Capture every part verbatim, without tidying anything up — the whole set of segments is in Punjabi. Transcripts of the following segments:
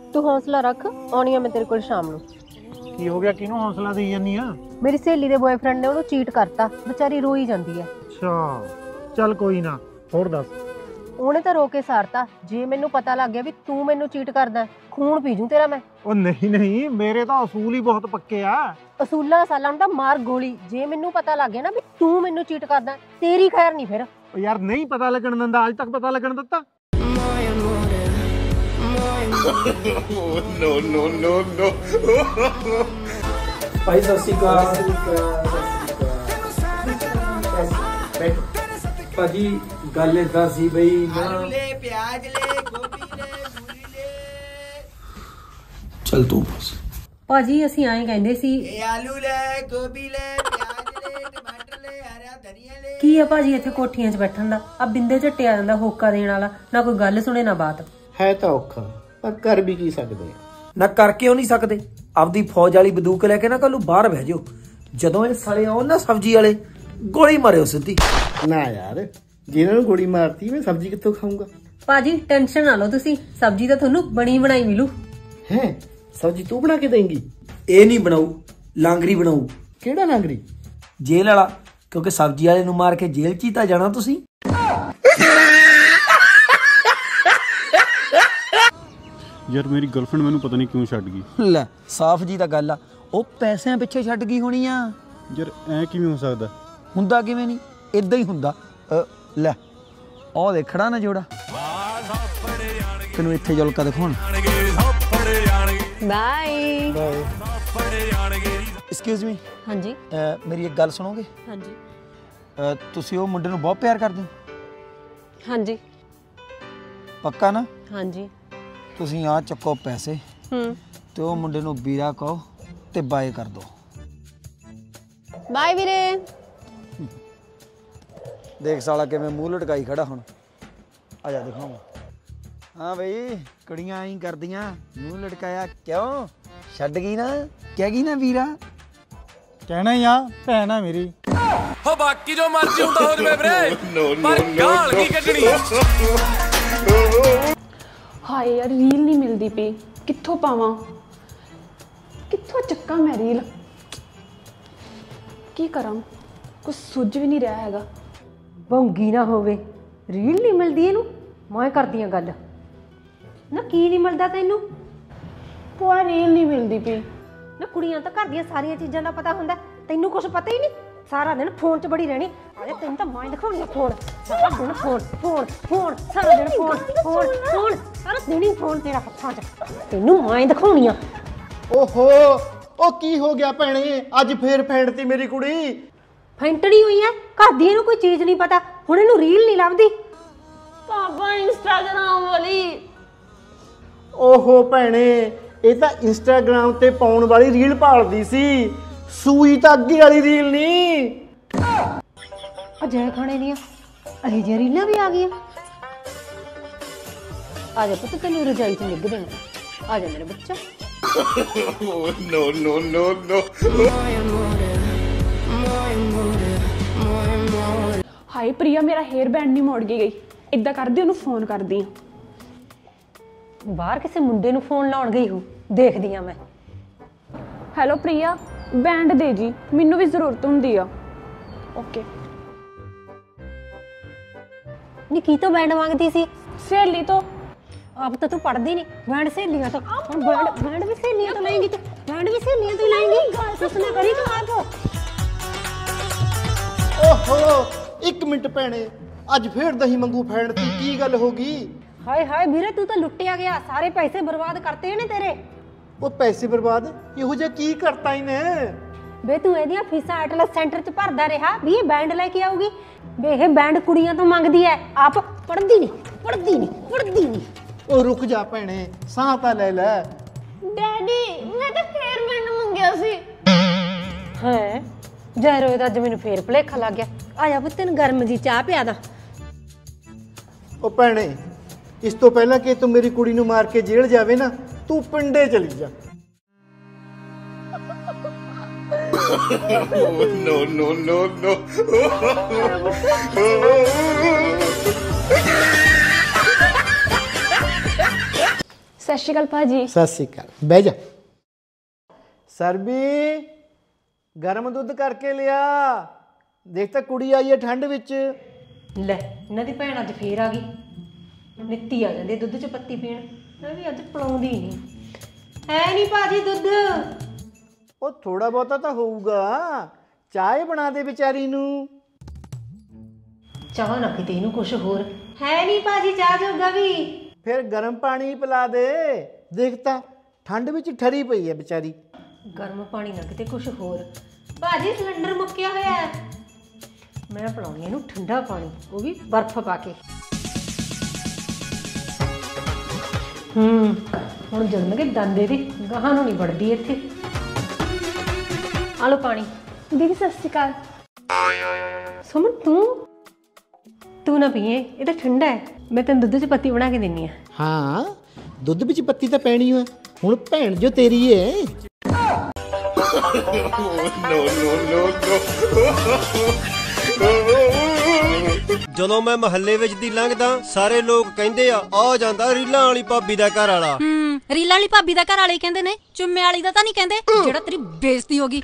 तू हौसला रख, आउणी आ मैं तेरे कोल शाम नूं। की हो गया, किनू हौसला देई जानी आ? मेरी सहेली दे बॉयफ्रेंड ने ਉਹਨੂੰ चीट करता, बेचारी रोई ਜਾਂਦੀ ਹੈ। अच्छा चल कोई ना, होर दस। ਉਹਨੇ ਤਾਂ ਰੋ ਕੇ ਸਾਰਤਾ। ਜੇ ਮੈਨੂੰ ਪਤਾ ਲੱਗ ਗਿਆ ਵੀ ਤੂੰ ਮੈਨੂੰ ਚੀਟ ਕਰਦਾ, ਖੂਨ ਪੀ ਜੂ ਤੇਰਾ ਮੈਂ। ਉਹ ਨਹੀਂ ਨਹੀਂ, ਮੇਰੇ ਤਾਂ ਅਸੂਲ ਹੀ ਬਹੁਤ ਪੱਕੇ ਆ। ਅਸੂਲਾਂ ਸਾਲਾਂ ਨੂੰ ਤਾਂ ਮਾਰ ਗੋਲੀ। ਜੇ ਮੈਨੂੰ ਪਤਾ ਲੱਗ ਗਿਆ ਨਾ ਵੀ ਤੂੰ ਮੈਨੂੰ ਚੀਟ ਕਰਦਾ, ਤੇਰੀ ਖੈਰ ਨਹੀਂ ਫਿਰ। ਉਹ ਯਾਰ ਨਹੀਂ ਪਤਾ ਲੱਗਣ ਦਿੰਦਾ, ਅੱਜ ਤੱਕ ਪਤਾ ਲੱਗਣ ਦਿੱਤਾ? नो नो नो नो भाई सत श्री अकाल भाजी। गल इदा सी बई चल तू बस ਭਾਜੀ ਅਸੀਂ ਐਂ ਕਹਿੰਦੇ ਸੀ ਆਲੂ ਲੈ, ਗੋਭੀ ਲੈ, ਪਿਆਜ਼ ਲੈ, ਟਮਾਟਰ ਲੈ, ਹਰਾ ਧਨੀਆ ਲੈ। ਕੀ ਆ ਭਾਜੀ ਇੱਥੇ ਕੋਠੀਆਂ 'ਚ ਬੈਠਣ ਦਾ? ਆ ਬਿੰਦੇ ਝੱਟਿਆ ਜਾਂਦਾ ਹੋਕਾ ਦੇਣ ਵਾਲਾ, ਨਾ ਕੋਈ ਗੱਲ ਸੁਣੇ ਨਾ ਬਾਤ। है तो औखा पर कर भी की सकते ना कर क्यों नहीं सकते? आपदी फौज वाली बंदूक लेके ना कल बाहर बह जाओ, जदों ये साले आउण ना सब्जी वाले गोली मारियो सीधी। ना यार, जिन्होंने गोली मारती मैं सब्जी कितों खाऊंगा? ਭਾਜੀ ਟੈਨਸ਼ਨ ਨਾ ਲਓ ਤੁਸੀਂ, ਸਬਜ਼ੀ ਤਾਂ ਤੁਹਾਨੂੰ ਬਣੀ ਬਣਾਈ ਮਿਲੂ। हैं सब्जी तू बना के देंगी? ਇਹ ਨਹੀਂ ਬਣਾऊ, ਲਾਂਗਰੀ ਬਣਾऊ। केड़ा नांगरी? जेल वाला, क्योंकि सब्जी वाले नु मार के जेल च ही तां जाना तुसी। यार मेरी गर्लफ्रेंड मैनू पता नहीं क्यों छड्ड गई। ਲੈ ਸਾਫ਼ ਜੀ ਤਾਂ ਗੱਲ ਆ, ਉਹ ਪੈਸਿਆਂ ਪਿੱਛੇ ਛੱਡ ਗਈ ਹੋਣੀ ਆ। यार ऐ किवें हो सकदा? ਹੁੰਦਾ ਕਿਵੇਂ ਨਹੀਂ, ਇਦਾਂ ਹੀ ਹੁੰਦਾ। ਅ, ਲੈ ਉਹ ਦੇਖੜਾ ਨਾ ਜੋੜਾ, ਤੈਨੂੰ ਇੱਥੇ ਜੁਲਕਾ ਦਿਖਾਉਣ। Bye bye. ਐਕਸਕਿਊਜ਼ ਮੀ, ਹਾਂਜੀ ਮੇਰੀ ਇੱਕ ਗੱਲ ਸੁਣੋਗੇ? ਹਾਂਜੀ ਅ, ਤੁਸੀਂ ਉਹ ਮੁੰਡੇ ਨੂੰ ਬਹੁਤ ਪਿਆਰ ਕਰਦੇ ਹੋ? ਹਾਂਜੀ ਪੱਕਾ ਨਾ? ਹਾਂਜੀ ਤੁਸੀਂ ਆ ਚੱਕੋ ਪੈਸੇ ਹੂੰ ਤੇ ਉਹ ਮੁੰਡੇ ਨੂੰ ਵੀਰਾ ਕਹੋ ਤੇ ਬਾਏ ਕਰ ਦੋ। ਬਾਏ ਵੀਰੇ। ਦੇਖ ਸਾਲਾ ਕਿਵੇਂ ਮੂੰਹ ਲਟਕਾਈ ਖੜਾ ਹੁਣ। ਆ ਜਾ ਦਿਖਾਵਾਂ। ਹਾਂ ਬਈ, ਕੁੜੀਆਂ ਐਂ ਕਰਦੀਆਂ, ਮੂੰਹ ਲਟਕਾਇਆ ਕਿਉਂ? ਛੱਡ ਗਈ ਨਾ, ਕਹਿ ਗਈ ਨਾ ਵੀਰਾ। ਕਹਿਣਾ ਹੀ ਆ, ਭੈਣ ਆ ਮੇਰੀ। हो बाकी जो मर्जी ਹੁੰਦਾ ਹੋ ਜਵੇ ਵੀਰੇ, ਪਰ ਗਾਲ ਕੀ ਕੱਢਣੀ। ਹਾਏ ਯਾਰ, ਰੀਲ ਨਹੀਂ ਮਿਲਦੀ ਪਈ, ਕਿੱਥੋਂ ਪਾਵਾਂ, ਕਿੱਥੋਂ ਚੱਕਾਂ ਮੈਂ ਰੀਲ, ਕੀ ਕਰਾਂ, ਕੁਝ ਸੁੱਝ ਵੀ ਨਹੀਂ ਰਿਹਾ ਹੈਗਾ। ਭੌਂਗੀ ਨਾ ਹੋਵੇ, ਰੀਲ ਨਹੀਂ ਮਿਲਦੀ ਇਹਨੂੰ, ਮੈਂ ਕਰਦੀ ਆ ਗੱਲ ਨਾ। ਕੀ ਨਹੀਂ ਮਿਲਦਾ ਤੈਨੂੰ? ਭੂਆ ਰੀਲ ਨਹੀਂ ਮਿਲਦੀ ਪਈ। ਨਾ ਕੁੜੀਆਂ ਤਾਂ ਘਰ ਦੀਆਂ ਸਾਰੀਆਂ ਚੀਜ਼ਾਂ ਦਾ ਪਤਾ ਹੁੰਦਾ, ਤੈਨੂੰ ਕੁਝ ਪਤਾ ਹੀ ਨਹੀਂ। ਸਾਰਾ ਦਿਨ ਫੋਨ 'ਚ ਬੜੀ ਰਹਿਣੀ। ਅਰੇ ਤੈਨੂੰ ਤਾਂ ਮੈਂ ਦਿਖਾਉਣੀ ਆ ਫੋਨ, ਸਾਰਾ ਦਿਨ ਫੋਨ ਫੋਨ ਫੋਨ, ਸਾਰਾ ਦਿਨ ਫੋਨ ਫੋਨ ਫੋਨ, ਸਾਰਾ ਦਿਨ ਹੀ ਫੋਨ ਤੇਰਾ ਹੱਥਾਂ 'ਚ। ਤੈਨੂੰ ਮੈਂ ਦਿਖਾਉਣੀ ਆ। ओहो ओ की हो गया भैने, अज फिर फैंटती मेरी कुड़ी। ਫੈਂਟਣੀ ਹੋਈ ਐ, ਘਰ ਦੀ ਇਹਨੂੰ ਕੋਈ ਚੀਜ਼ ਨਹੀਂ ਪਤਾ, ਹੁਣ ਇਹਨੂੰ ਰੀਲ ਨਹੀਂ ਲੱਭਦੀ। ਪਾਪਾ ਇੰਸਟਾਗ੍ਰਾਮ ਵਾਲੀ। ओहो भैने, ये तो इंस्टाग्राम ते पाउण वाली रील भालदी सी, सूई तो अगे वाली रील नहीं। ਅਜੇ ਖਾਣੇ ਦੀਆਂ ਇਹ ਜਿਹੀਆਂ ਰੀਲਾਂ ਵੀ ਆ ਗਈਆਂ। ਆ ਜਾ ਪੁੱਤ, ਤੈਨੂੰ ਰਜਾਈ 'ਚ ਨਿੱਘ ਦੇਣਾ। ਆ ਜਾ ਮੇਰਾ ਬੱਚਾ। नो नो नो नो ਹਾਏ ਪ੍ਰਿਆ, ਮੇਰਾ ਹੇਅਰ ਬੈਂਡ ਨਹੀਂ ਮੋੜ ਕੇ ਗਈ। ਇੱਦਾਂ ਕਰਦੀ, ਉਹਨੂੰ ਫੋਨ ਕਰਦੀ ਆ। ਬਾਹਰ ਕਿਸੇ ਮੁੰਡੇ ਨੂੰ ਫੋਨ ਲਾਉਣ ਗਈ ਹੋ, ਦੇਖਦੀ ਆ ਮੈਂ। ਹੈਲੋ ਪ੍ਰਿਆ, ਬੈਂਡ ਦੇ ਜੀ, ਮੈਨੂੰ ਵੀ ਜ਼ਰੂਰਤ ਹੁੰਦੀ ਆ। ਓਕੇ। ਨੀ ਕੀ ਤੋਂ ਬੈਂਡ ਮੰਗਦੀ ਸੀ? ਸਹੇਲੀ ਤੋਂ। ਆਪ ਤਾਂ ਤੂੰ ਪੜਦੀ ਨਹੀਂ, ਬੈਂਡ ਸਹੇਲੀਆਂ ਤੋਂ। ਹੁਣ ਬੈਂਡ ਬੈਂਡ ਵੀ ਸਹੇਲੀਆਂ ਤੋਂ ਲੈਂਗੀ ਤੂੰ, ਬੈਂਡ ਵੀ ਸਹੇਲੀਆਂ ਤੋਂ ਲੈਂਗੀ। ਕੁਛ ਨਾ ਕਰੀ ਤੂੰ ਆਪ। ओहो एक मिनट भैने, अज फिर दही मंगू फैंटती, की गल हो गई? ਹਾਏ ਹਾਏ ਵੀਰੇ, ਤੂੰ ਤਾਂ ਲੁੱਟਿਆ ਗਿਆ, ਸਾਰੇ ਪੈਸੇ ਬਰਬਾਦ ਕਰਤੇ ਨੇ ਤੇਰੇ। ਉਹ ਪੈਸੇ ਬਰਬਾਦ ਇਹੋ ਜਿਹਾ ਕੀ ਕਰਤਾ ਇਹਨੇ? ਵੇ ਤੂੰ ਇਹਦੀਆਂ ਫੀਸਾਂ ਐਟਲਸ ਸੈਂਟਰ 'ਚ ਭਰਦਾ ਰਿਹਾ ਵੀ ਇਹ ਬੈਂਡ ਲੈ ਕੇ ਆਊਗੀ। ਵੇ ਇਹ ਬੈਂਡ ਕੁੜੀਆਂ ਤੋਂ ਮੰਗਦੀ ਐ, ਆਪ ਪੜਦੀ ਨਹੀਂ ਪੜਦੀ ਨਹੀਂ ਪੜਦੀ ਨਹੀਂ। ਉਹ ਰੁਕ ਜਾ ਭੈਣੇ, ਸਾਹ ਤਾਂ ਲੈ ਲੈ। ਡੈਡੀ, ਮੈਂ ਤਾਂ ਫੇਰ ਬੈਂਡ ਮੰਗਿਆ ਸੀ। ਹੈ ਜ਼ਹਿਰੋ, ਤਾਂ ਅੱਜ ਮੈਨੂੰ ਫੇਰ ਭੁਲੇਖਾ ਲੱਗ ਗਿਆ। ਆ ਜਾ ਪੁੱਤ, ਤੈਨੂੰ ਗਰਮ ਜੀ ਚਾਹ ਪਿਆ ਦਾ। ਉਹ ਭੈਣੇ, ਇਸ ਤੋਂ ਪਹਿਲਾਂ ਕਿ ਤੂੰ ਮੇਰੀ ਕੁੜੀ ਨੂੰ ਮਾਰ ਕੇ ਜੇਲ੍ਹ ਜਾਵੇ ਨਾ, ਤੂੰ ਪਿੰਡੇ ਚਲੀ ਜਾ। नो नो नो नो ਸਤਿ ਸ਼੍ਰੀ ਅਕਾਲ ਭਾਜੀ। ਸਤਿ ਸ਼੍ਰੀ ਅਕਾਲ, ਬਹਿ ਜਾ। ਸਰਬੀ ਗਰਮ ਦੁੱਧ ਕਰਕੇ ਲਿਆ, ਦੇਖ ਤਾਂ ਕੁੜੀ ਆਈ ਹੈ ਠੰਡ ਵਿੱਚ। ਲੈ ਇਹਨਾਂ ਦੀ ਭੈਣ ਅੱਜ ਫੇਰ ਆ ਗਈ, ਨਿੱਤੀ ਆ ਜਾਂਦੀ ਦੁੱਧ 'ਚ ਪੱਤੀ ਪੀਣ। ਮੈਂ ਵੀ ਅੱਜ ਪਿਲਾਉਂਦੀ ਨਹੀਂ, ਹੈ ਨਹੀਂ ਭਾਜੀ ਦੁੱਧ। ਉਹ ਥੋੜਾ ਬਹੁਤਾ ਤਾਂ ਹੋਊਗਾ, ਚਾਹ ਬਣਾ ਦੇ ਵਿਚਾਰੀ ਨੂੰ। ਚਾਹ ਨਾ ਕਿਤੇ ਇਹਨੂੰ ਕੁਛ ਹੋਰ, ਹੈ ਨਹੀਂ ਭਾਜੀ ਚਾਹ ਜੋਗਾ ਵੀ। ਫਿਰ ਗਰਮ ਪਾਣੀ ਪਿਲਾ ਦੇ, ਦੇਖ ਤਾਂ ਠੰਡ ਵਿੱਚ ਠਰੀ ਪਈ ਹੈ ਵਿਚਾਰੀ। ਗਰਮ ਪਾਣੀ ਨਾ ਕਿਤੇ ਕੁਛ ਹੋਰ, ਭਾਜੀ ਸਿਲੰਡਰ ਮੁੱਕਿਆ ਹੋਇਆ ਹੈ। ਮੈਂ ਪਿਲਾਉਣੀ ਇਹਨੂੰ ਠੰਡਾ ਪਾਣੀ, ਉਹ ਵੀ ਬਰਫ਼ ਪਾ ਕੇ। ਹੂੰ ਹੁਣ ਜਨਮਗੇ ਦੰਦੇ ਦੀ ਗਾਹਾਂ ਨੂੰ ਨਹੀਂ ਵੜਦੀ ਇੱਥੇ। ਆ ਲਓ ਪਾਣੀ। ਦੀਦੀ ਸਤਿ ਸ਼੍ਰੀ ਅਕਾਲ। ਸੁਮਨ ਤੂੰ ਤੂੰ ਨਾ ਪੀਏ, ਇਹ ਤਾਂ ਠੰਡਾ ਹੈ। ਮੈਂ ਤੈਨੂੰ ਦੁੱਧ 'ਚ ਪੱਤੀ ਬਣਾ ਕੇ ਦਿੰਨੀ ਆ। ਹਾਂ ਦੁੱਧ ਵਿੱਚ ਪੱਤੀ ਤਾਂ ਪੈਣੀ ਓ, ਹੁਣ ਭੈਣ ਜੋ ਤੇਰੀ ਏ। ਜਦੋਂ ਮੈਂ ਮਹੱਲੇ ਵਿੱਚ ਦੀ ਲੰਘਦਾ ਸਾਰੇ ਲੋਕ ਕਹਿੰਦੇ ਆ ਆ ਜਾਂਦਾ ਰੀਲਾਂ ਵਾਲੀ ਭਾਬੀ ਦਾ ਘਰ ਵਾਲਾ। ਹੂੰ ਰੀਲਾਂ ਵਾਲੀ ਭਾਬੀ ਦਾ ਘਰ ਵਾਲੇ ਕਹਿੰਦੇ ਨੇ, ਚੁੰਮੇ ਵਾਲੀ ਦਾ ਤਾਂ ਨਹੀਂ ਕਹਿੰਦੇ, ਜਿਹੜਾ ਤੇਰੀ ਬੇਇੱਜ਼ਤੀ ਹੋ ਗਈ।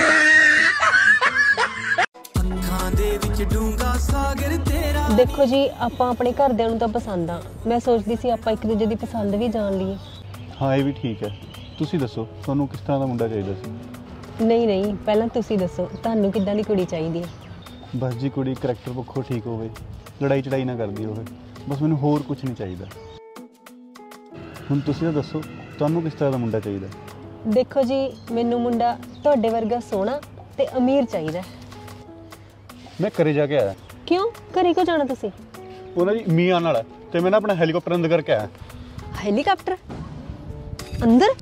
ਦੇਖੋ ਜੀ ਆਪਾਂ ਆਪਣੇ ਘਰਦਿਆਂ ਨੂੰ ਤਾਂ ਪਸੰਦ ਆ, ਮੈਂ ਸੋਚਦੀ ਸੀ ਆਪਾਂ ਇੱਕ ਦੂਜੇ ਦੀ ਪਸੰਦ ਵੀ ਜਾਣ ਲਈਏ। ਹਾਂ ਇਹ ਵੀ ਠੀਕ ਹੈ। ਤੁਸੀਂ ਦੱਸੋ ਤੁਹਾਨੂੰ ਕਿਸ ਤਰ੍ਹਾਂ ਦਾ ਮੁੰਡਾ ਚਾਹੀਦਾ ਸੀ? ਨਹੀਂ ਨਹੀਂ ਪਹਿਲਾਂ ਤੁਸੀਂ ਦੱਸੋ ਤੁਹਾਨੂੰ ਕਿੱਦਾਂ ਦੀ ਕੁੜੀ ਚਾਹੀਦੀ ਹੈ? ਬਸ ਜੀ ਕੁੜੀ ਕਰੈਕਟਰ ਪੱਖੋਂ ਠੀਕ ਹੋਵੇ, ਲੜਾਈ ਚੜਾਈ ਨਾ ਕਰਦੀ ਹੋਵੇ, ਬਸ ਮੈਨੂੰ ਹੋਰ ਕੁਝ ਨਹੀਂ ਚਾਹੀਦਾ। ਹੁਣ ਤੁਸੀਂ ਤਾਂ ਦੱਸੋ ਤੁਹਾਨੂੰ ਕਿਸ ਤਰ੍ਹਾਂ ਦਾ ਮੁੰਡਾ ਚਾਹੀਦਾ? ਦੇਖੋ ਜੀ ਮੈਨੂੰ ਮੁੰਡਾ ਤੁਹਾਡੇ ਵਰਗਾ ਸੋਹਣਾ ਤੇ ਅਮੀਰ ਚਾਹੀਦਾ। ਮੈਂ ਘਰੇ ਜਾ ਕੇ ਆਇਆ। ਕਿਉਂ ਘਰੇ ਕਿਉਂ ਜਾਣਾ ਤੁਸੀਂ? ਉਹਨਾਂ ਦੀ ਮੀਆਂ ਨਾਲ ਹੈ ਤੇ ਮੈਂ ਨਾ ਆਪਣਾ ਹੈਲੀਕਾਪਟਰ ਅੰਦਰ ਕਰਕੇ ਆਇਆ। ਹੈਲੀਕਾਪਟਰ ਅੰਦਰ?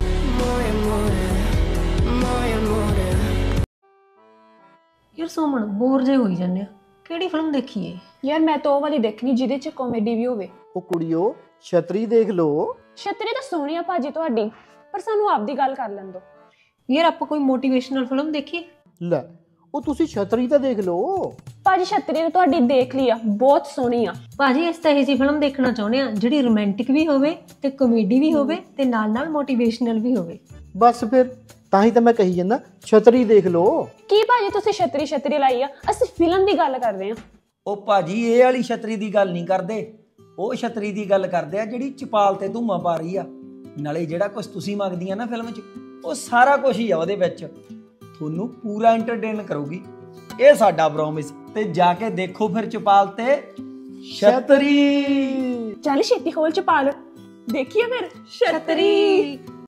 ਯਾਰ ਸੋਮਣ ਬੋਰ ਜੇ ਹੋਈ ਜਾਂਦੇ ਆ, ਕਿਹੜੀ ਫਿਲਮ ਦੇਖੀਏ? ਯਾਰ ਮੈਂ ਤਾਂ ਉਹ ਵਾਲੀ ਦੇਖਣੀ ਜਿਹਦੇ 'ਚ ਕਾਮੇਡੀ ਵੀ ਹੋਵੇ। ਉਹ ਕੁੜੀਓ ਛਤਰੀ ਦੇਖ ਲੋ। ਛਤਰੀ ਤਾਂ ਸੋਹਣੀ ਆ ਭਾਜੀ ਤੁਹਾਡੀ, ਪਰ ਸਾਨੂੰ ਆਪਦੀ ਗੱਲ ਕਰ ਲੈਣ ਦਿਓ। ਯਾਰ ਆਪਾਂ ਕੋਈ ਮੋਟੀਵੇਸ਼ਨਲ ਫਿਲਮ ਦੇਖੀਏ। ਲੈ ਉਹ ਤੁਸੀਂ ਛਤਰੀ ਤਾਂ ਦੇਖ ਲੋ। ਭਾਜੀ ਛਤਰੀ ਤਾਂ ਤੁਹਾਡੀ ਦੇਖ ਲਈ ਆ, ਬਹੁਤ ਸੋਹਣੀ ਆ। ਭਾਜੀ ਇਸ ਤਾਂ ਇਹੋ ਜਿਹੀ ਫਿਲਮ ਦੇਖਣਾ ਚਾਹੁੰਦੇ ਆ ਜਿਹੜੀ ਰੋਮਾਂਟਿਕ ਵੀ ਹੋਵੇ ਤੇ ਕਾਮੇਡੀ ਵੀ ਹੋਵੇ ਤੇ ਨਾਲ ਨਾਲ ਮੋਟੀਵੇਸ਼ਨਲ ਵੀ ਹੋਵੇ। ਬਸ ਫਿਰ ਤਾਂ ਹੀ ਤਾਂ ਮੈਂ ਕਹੀ ਜਾਂਦਾ ਛਤਰੀ ਦੇਖ ਲੋ। ਕੀ ਭਾਜੀ ਤੁਸੀਂ ਛਤਰੀ ਛਤਰੀ ਲਾਈ ਆ, ਅਸੀਂ ਫਿਲਮ ਦੀ ਗੱਲ ਕਰਦੇ ਆ। ਉਹ ਭਾਜੀ ਇਹ ਵਾਲੀ ਛਤਰੀ ਦੀ ਗੱਲ ਨਹੀਂ ਕਰਦੇ, ਉਹ ਛਤਰੀ ਦੀ ਗੱਲ ਕਰਦੇ ਆ ਜਿਹੜੀ ਚਪਾਲ ਤੇ ਧੂੰਆਂ ਪਾ ਰਹੀ ਆ। ਨਾਲੇ ਜਿਹੜਾ ਕੁਝ ਤੁਸੀਂ ਮੰਗਦੀਆਂ ਨਾ ਫਿਲਮ 'ਚ ਉਹ ਸਾਰਾ ਕੁਝ ਹੀ ਆ ਉਹਦੇ ਵਿੱਚ, ਤੁਹਾਨੂੰ ਪੂਰਾ ਐਂਟਰਟੇਨ ਕਰੂਗੀ, ਇਹ ਸਾਡਾ ਪ੍ਰੋਮਿਸ। ਤੇ ਜਾ ਕੇ ਦੇਖੋ ਫਿਰ ਚਪਾਲ ਤੇ ਛਤਰੀ। ਚੱਲ ਛੇਤੀ ਹੋਲ ਚ ਪਾ ਲਓ, ਦੇਖੀਏ ਫਿਰ ਛਤਰੀ।